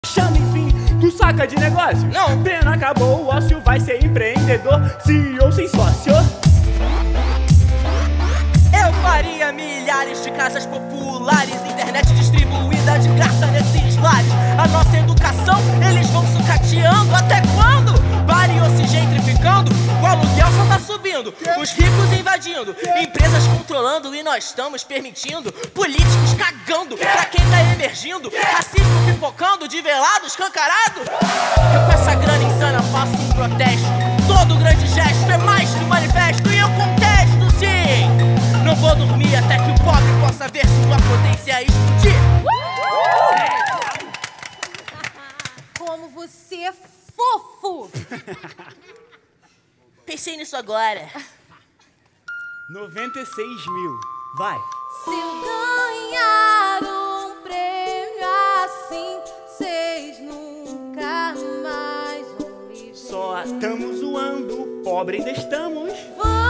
Chama enfim, tu saca de negócio? Não. Pena acabou, o ócio vai ser empreendedor, CEO sem sócio. Eu faria milhares de casas populares, internet distribuída de graça nesses lares. A nossa educação, eles vão sucateando. Até quando? Bares se gentrificando, o aluguel só tá subindo, os ricos invadindo, empresas controlando e nós estamos permitindo. Políticos cagando pra quem tá emergindo, racismo pipocando, de velado, escancarado. Eu com essa grana insana faço um protesto. Todo grande gesto é mais que um manifesto e eu contesto, sim. Não vou dormir até que o pobre possa ver sua potência explodir. Como você é fofo! Pensei nisso agora. 96 mil, vai. Se eu ganhar um prêmio assim, vocês nunca mais vão me ver. Só estamos zoando, pobre ainda estamos.